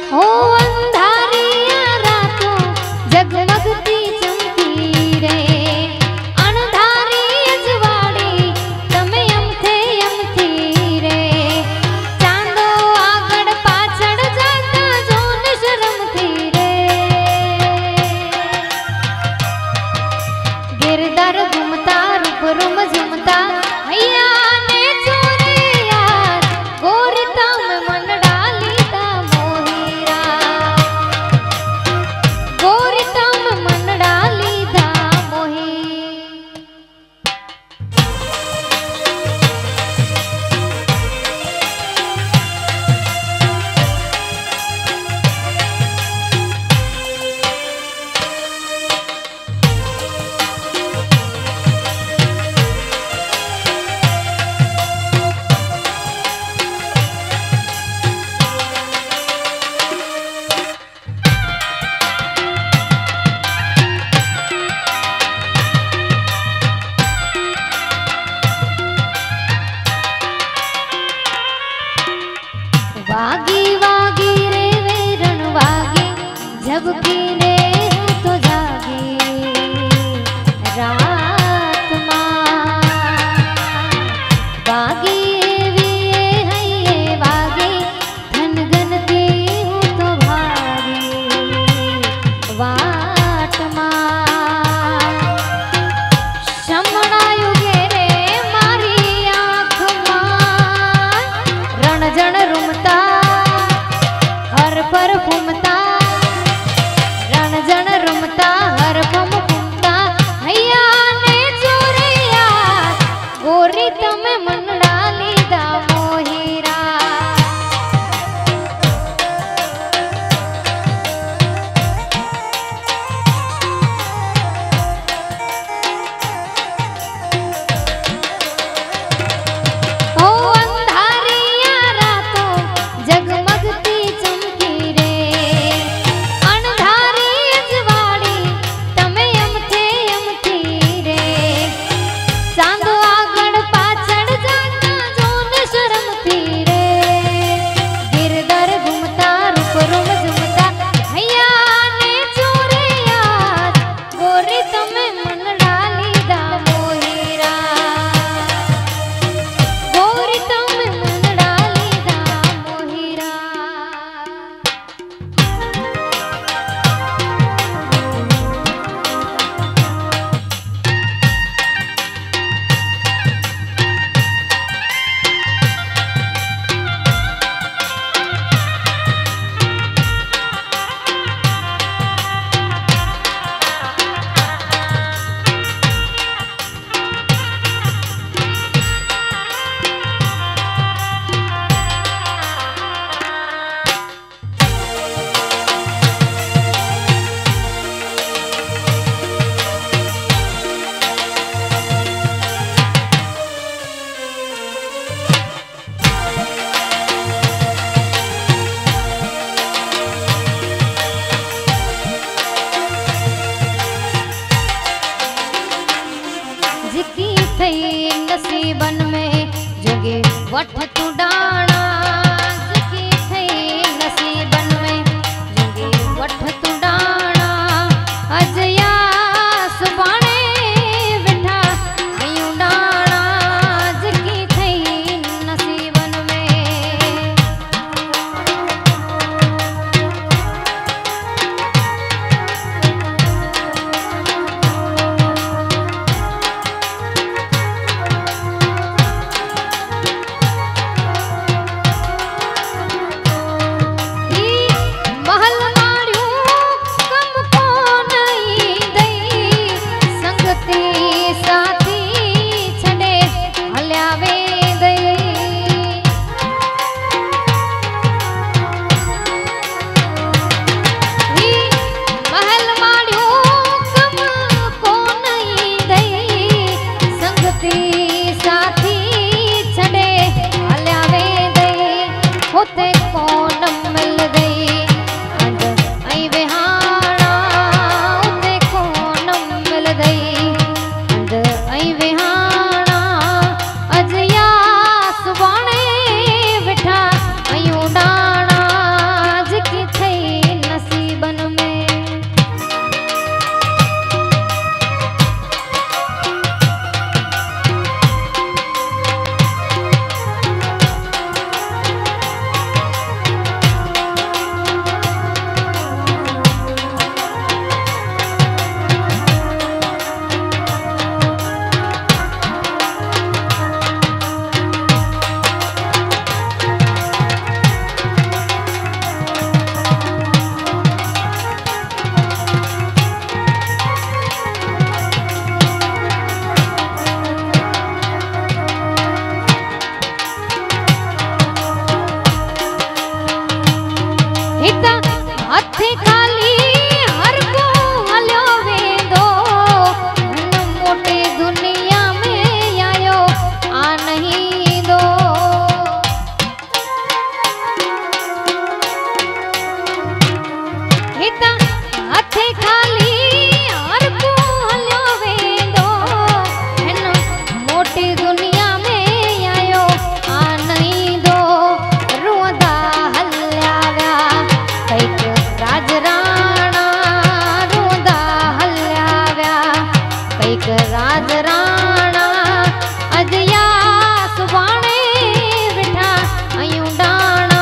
हो अंधारिया रातों जगमगती चमकी रे अनधारी अजवाड़ी तमे यमथी रे चांदो आगड़ पाछड़ जाता जोन शर्म थी रे गिरधर घूमता रूप रूम झूमता हैया ने चोरे यार गोरिता में मन डाली दा मोहिरा गोरिता में मन डाली दा मोही वागी वागी रे वेरण वागी झबकी रे हूँ तो जागी रात माँ वागी एवी है ये वागी धन गनती हूँ तो भागी वाट माँ शमणायु घेरे मारी आँख माँ रण जन रूमता हर पर घूमता रण हथे खाली हर को हलो वेंदो मोटे दुनिया में आयो आ नहीं दो हिता हथे खाली हर को हलो वेंदो मोटी दुनिया में आयो आ नहीं दो रोंदा हल्या व्या कैक राजराणा रोंदा हल्या व्या कैक राजराणा अजया सुभाणे बिठा आयूं डाणा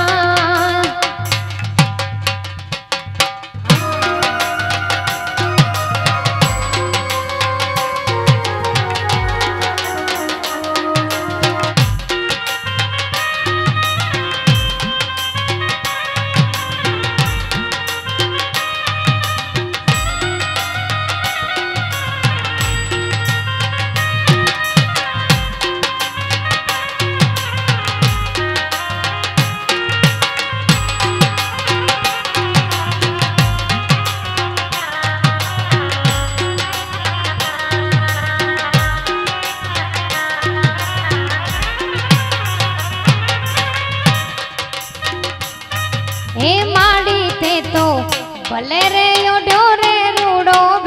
हे माड़ी थे तो भले रे यो ढोरे रूड़ो